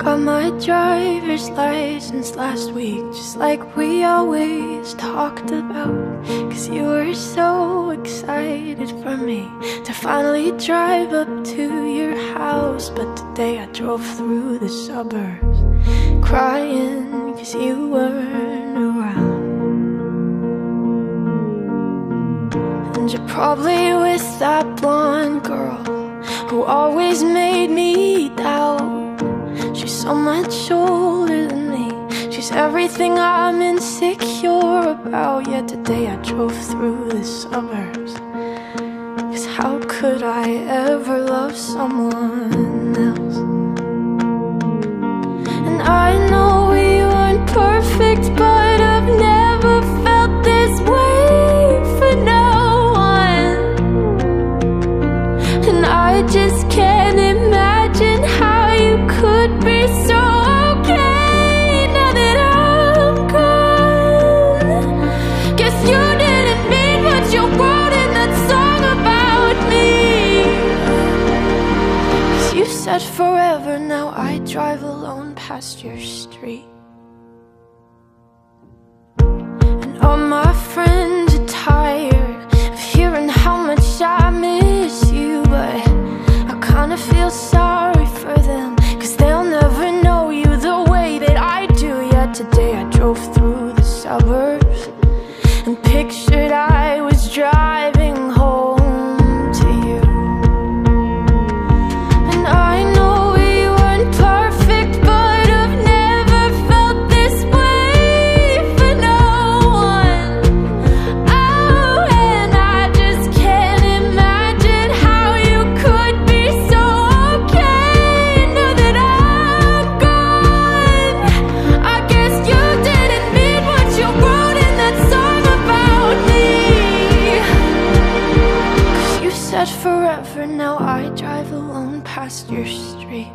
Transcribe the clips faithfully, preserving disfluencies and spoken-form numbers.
got my driver's license last week, just like we always talked about. Cause you were so excited for me to finally drive up to your house. But today I drove through the suburbs crying cause you weren't around. And you're probably with that blonde girl who always made me doubt. She's so much older than me, she's everything I'm insecure about. Yet today I drove through the suburbs, cause how could I ever love someone else? And I know we weren't perfect, but I've never felt this way for no one. And I just can't imagine how you could be so okay now that I'm gone. Guess you didn't mean what you wrote in that song about me. Cause you said forever, now I drive alone past your street. And all my friends are tired of hearing how much I miss you, but I kinda feel sorry for them, cause they'll never know you the way that I do. Yet today I drove through the suburbs and pictured I was driving home to you. And I know we weren't perfect, but I've never felt this way for no one. Oh, and I just can't imagine how you could be so okay now that I'm gone. I guess you didn't mean what you wrote in that song about me. Cause you said forever, now I drive alone past your street.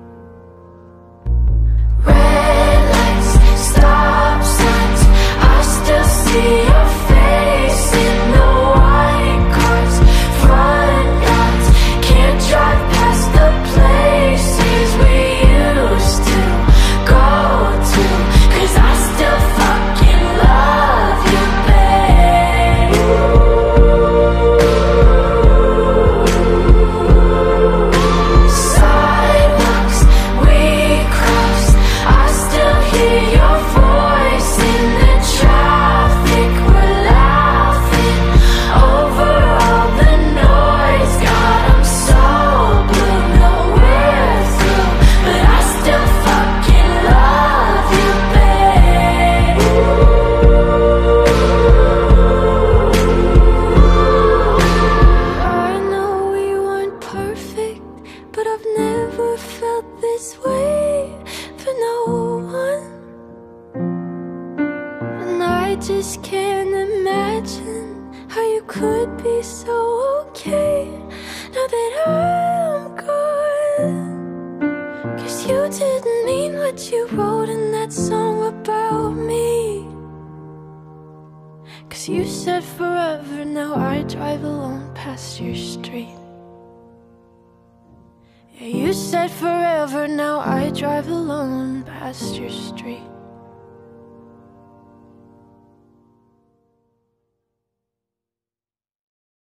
Red lights, stop signs, I still see your face in the white cars, front yards. Can't drive past the places we used to go to, cause I still fucking love you, babe. Sidewalks we crossed, I still hear your voice in the traffic. We're laughing over all the noise. God, I'm so blue, no we're through, but I still fucking love you, babe. I know we weren't perfect, but I've never felt this way for no one. And I just can't imagine how you could be so okay now that I'm gone. Cause you didn't mean what you wrote in that song about me. Cause you said forever, now I drive alone past your street. Yeah, you said forever, now I drive alone past your street.